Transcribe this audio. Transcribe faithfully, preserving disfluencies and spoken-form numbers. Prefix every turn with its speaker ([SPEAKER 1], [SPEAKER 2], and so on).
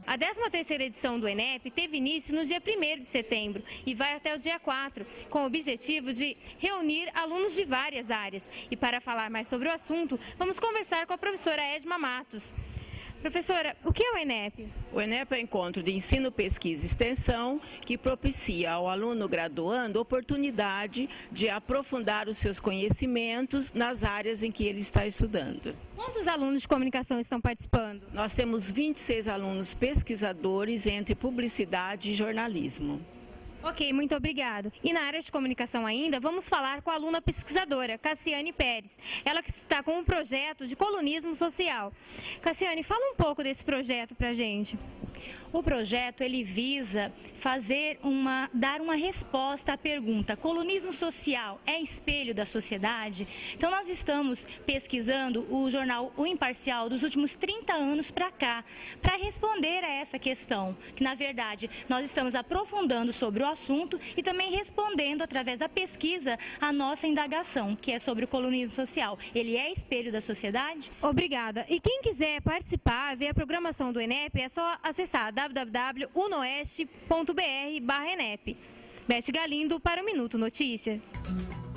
[SPEAKER 1] A décima terceira edição do ENEP teve início no dia primeiro de setembro e vai até o dia quatro, com o objetivo de reunir alunos de várias áreas. E para falar mais sobre o assunto, vamos conversar com a professora Edma Matos. Professora, o que é o ENEP?
[SPEAKER 2] O ENEP é o encontro de ensino, pesquisa e extensão que propicia ao aluno graduando oportunidade de aprofundar os seus conhecimentos nas áreas em que ele está estudando.
[SPEAKER 1] Quantos alunos de comunicação estão participando?
[SPEAKER 2] Nós temos vinte e seis alunos pesquisadores entre publicidade e jornalismo.
[SPEAKER 1] Ok, muito obrigado. E na área de comunicação ainda, vamos falar com a aluna pesquisadora, Cassiane Pérez. Ela que está com um projeto de colunismo social. Cassiane, fala um pouco desse projeto pra gente.
[SPEAKER 3] O projeto ele visa fazer uma, dar uma resposta à pergunta: colunismo social é espelho da sociedade? Então nós estamos pesquisando o jornal O Imparcial dos últimos trinta anos para cá, para responder a essa questão, que na verdade nós estamos aprofundando sobre o assunto e também respondendo através da pesquisa a nossa indagação, que é sobre o colunismo social. Ele é espelho da sociedade?
[SPEAKER 1] Obrigada. E quem quiser participar, ver a programação do ENEP, é só acessar w w w ponto unoeste ponto br barra ENEP. Beth Galindo para o Minuto Notícia.